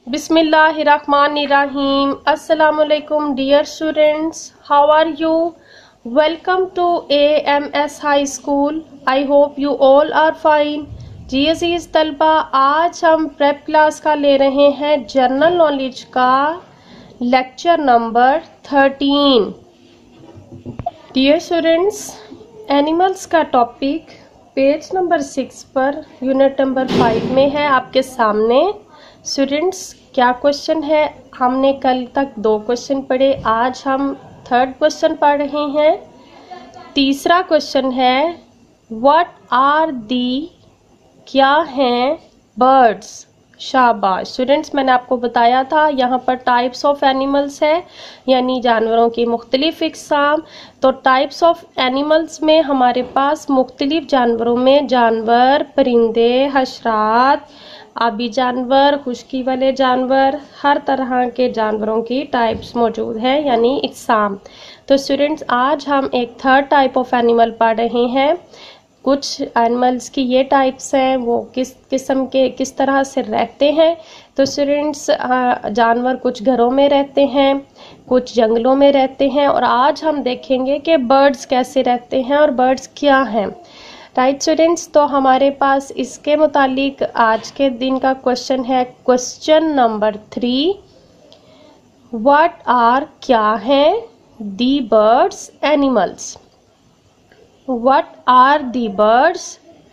Bismillahirrahmanirrahim. Assalamualaikum dear students. How are you? Welcome to AMS High School. I hope you all are fine. जी अजीज तलबा, आज हम prep class का ले रहे हैं जनरल नॉलेज का lecture number 13। Dear students, animals का टॉपिक पेज नंबर 6 पर यूनिट नंबर 5 में है आपके सामने। स्टूडेंट्स, क्या क्वेश्चन है? हमने कल तक 2 क्वेश्चन पढ़े, आज हम 3rd क्वेश्चन पढ़ रहे हैं। तीसरा क्वेश्चन है व्हाट आर दी, क्या हैं बर्ड्स। शाबाश स्टूडेंट्स, मैंने आपको बताया था यहाँ पर टाइप्स ऑफ एनिमल्स है, यानी जानवरों की मुख्तलिफ इकसाम। तो टाइप्स ऑफ एनिमल्स में हमारे पास मुख्तलिफ जानवरों में जानवर, परिंदे, हशरात, आबी जानवर, खुश्की वाले जानवर, हर तरह के जानवरों की टाइप्स मौजूद है, यानी इकसाम। तो स्टूडेंट्स, आज हम एक 3rd टाइप ऑफ एनिमल पढ़ रहे हैं। कुछ एनिमल्स की ये टाइप्स हैं, वो किस किस्म के किस तरह से रहते हैं। तो स्टूडेंट्स, जानवर कुछ घरों में रहते हैं, कुछ जंगलों में रहते हैं, और आज हम देखेंगे कि बर्ड्स कैसे रहते हैं और बर्ड्स क्या हैं। राइट स्टूडेंट्स, तो हमारे पास इसके मुतालिक आज के दिन का क्वेश्चन है क्वेश्चन नंबर 3। व्हाट आर, क्या हैं the birds animals. What are the birds,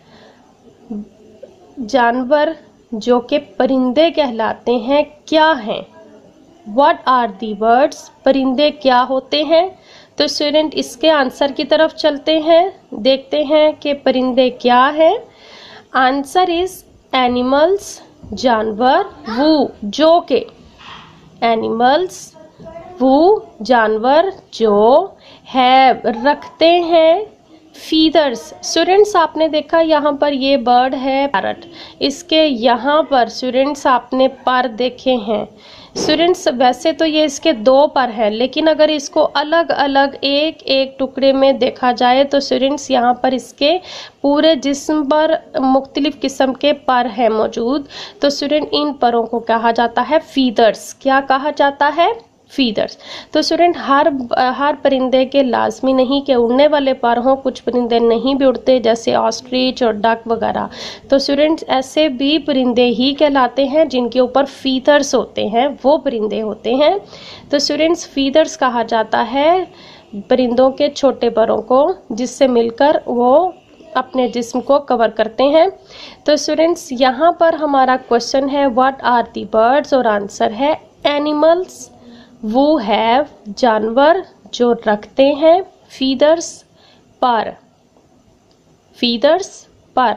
जानवर जो कि परिंदे कहलाते हैं, क्या हैं। व्हाट आर दी बर्ड्स, परिंदे क्या होते हैं। तो स्टूडेंट, इसके आंसर की तरफ चलते हैं, देखते हैं कि परिंदे क्या हैं। आंसर इज एनिमल्स, जानवर, वो जो के, एनिमल्स वो जानवर जो हैव रखते हैं फीदर्स। स्टूडेंट्स, आपने देखा यहाँ पर ये बर्ड है पैरट, इसके यहाँ पर स्टूडेंट्स आपने पर देखे हैं। स्टूडेंट्स, वैसे तो ये इसके 2 पर है, लेकिन अगर इसको अलग अलग एक एक टुकड़े में देखा जाए तो स्टूडेंट्स यहाँ पर इसके पूरे जिस्म पर मुख्तलिफ किस्म के पर हैं मौजूद। तो स्टूडेंट, इन परों को कहा जाता है फीदर्स। क्या कहा जाता है? फीदर्स। तो स्टूडेंट, हर परिंदे के लाजमी नहीं कि उड़ने वाले पर हों, कुछ परिंदे नहीं भी उड़ते, जैसे ऑस्ट्रिच और डक वगैरह। तो स्टूडेंट्स, ऐसे भी परिंदे ही कहलाते हैं जिनके ऊपर फीदर्स होते हैं, वो परिंदे होते हैं। तो स्टूडेंट्स, फीदर्स कहा जाता है परिंदों के छोटे परों को, जिससे मिलकर वो अपने जिस्म को कवर करते हैं। तो स्टूडेंट्स, यहाँ पर हमारा क्वेश्चन है व्हाट आर दी बर्ड्स, और आंसर है एनिमल्स वो हैव, जानवर जो रखते हैं फीदर्स पर, फीदर्स पर।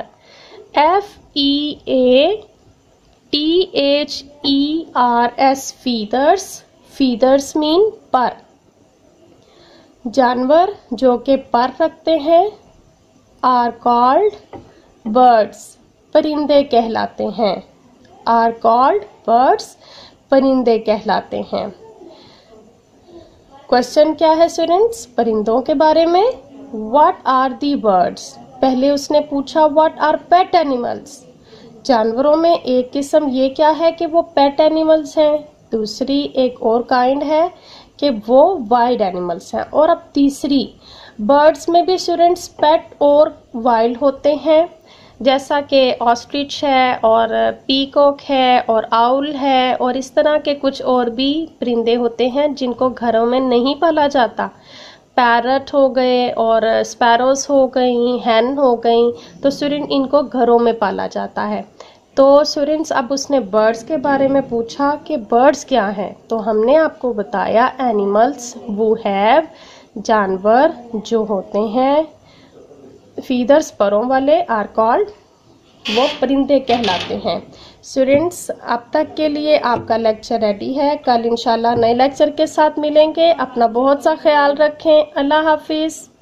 FEATHERS फीदर्स, फीदर्स मीन पर। जानवर जो के पर रखते हैं आर कॉल्ड बर्ड्स, परिंदे कहलाते हैं। आर कॉल्ड बर्ड्स, परिंदे कहलाते हैं। क्वेश्चन क्या है स्टूडेंट्स? परिंदों के बारे में। व्हाट आर दी बर्ड्स, पहले उसने पूछा व्हाट आर पेट एनिमल्स। जानवरों में एक किस्म ये क्या है कि वो पेट एनिमल्स हैं, दूसरी एक और काइंड है कि वो वाइल्ड एनिमल्स हैं, और अब तीसरी बर्ड्स में भी स्टूडेंट्स पेट और वाइल्ड होते हैं, जैसा कि ऑस्ट्रिच है और पीकॉक है और आउल है, और इस तरह के कुछ और भी परिंदे होते हैं जिनको घरों में नहीं पाला जाता। पैरट हो गए और स्पैरोज हो गई, हैन हो गई, तो स्टूडेंट इनको घरों में पाला जाता है। तो स्टूडेंट्स, अब उसने बर्ड्स के बारे में पूछा कि बर्ड्स क्या हैं, तो हमने आपको बताया एनिमल्स वो हैव, जानवर जो होते हैं फीदर्स परों वाले, आर कॉल्ड, वो परिंदे कहलाते हैं। स्टूडेंट्स, अब तक के लिए आपका लेक्चर रेडी है, कल इंशाल्लाह नए लेक्चर के साथ मिलेंगे। अपना बहुत सा ख्याल रखें। अल्लाह हाफिज़।